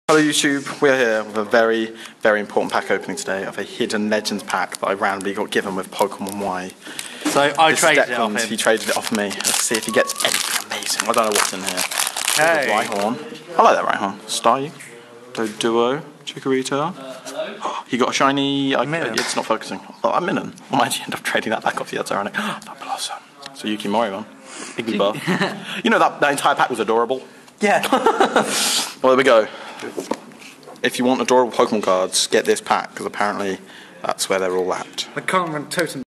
Hello YouTube, we're here with a very, very important pack opening today of a Hidden Legends pack that I randomly got given with Pokemon Y. So I traded it off him. He traded it off me. Let's see if he gets anything amazing. I don't know what's in here. Hey. Rhyhorn. I like that Rhyhorn. Staryu, Doduo, Chikorita. He got a shiny... it's not focusing. Oh, a Minun. I might actually end up trading that back off you, that's ironic. That Blossom. So Yukimori, Igglybuff. You know that entire pack was adorable? Yeah. Well, there we go. If you want adorable Pokemon cards, get this pack, because apparently that's where they're all at. The current totem